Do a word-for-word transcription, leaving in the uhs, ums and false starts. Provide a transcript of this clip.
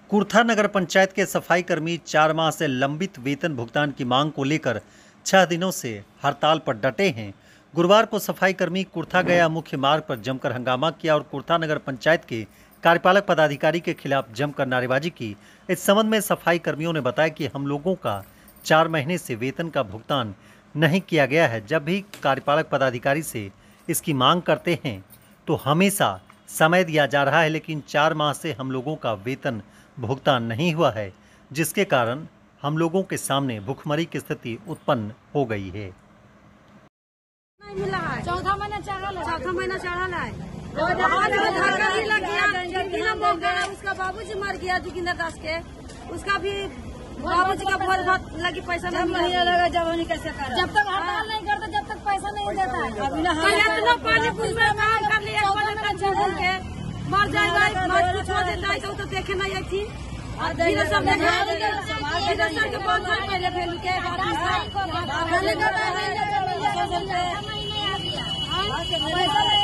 कुर्था नगर पंचायत के सफाई कर्मी चार माह से लंबित वेतन भुगतान की मांग को लेकर छह दिनों से हड़ताल पर डटे हैं। गुरुवार को सफाई कर्मी कुर्था गया मुख्य मार्ग पर जमकर हंगामा किया और कुर्था नगर पंचायत के कार्यपालक पदाधिकारी के खिलाफ जमकर नारेबाजी की। इस संबंध में सफाई कर्मियों ने बताया कि हम लोगों का चार महीने से वेतन का भुगतान नहीं किया गया है। जब भी कार्यपालक पदाधिकारी से इसकी मांग करते हैं तो हमेशा समय दिया जा रहा है, लेकिन चार माह से हम लोगों का वेतन भुगतान नहीं हुआ है, जिसके कारण हम लोगों के सामने भुखमरी की स्थिति उत्पन्न हो गई है। चौथा महीना चढ़ा चौथा महीना चढ़ा है। उसका बाबूजी मर गया जोगिंदर दास के, उसका भी बाबूजी का बहुत बहुत लगी पैसा नहीं महीना लगा। जब हम कैसे कर जब तक हड़ताल नहीं करते जब तक पैसा नहीं देता है। पानी पूछ कर लिया मर जाएगा, कुछ हो देता है तो देखे नहीं आई थी। और सब सर के पाँच साल पहले फैल के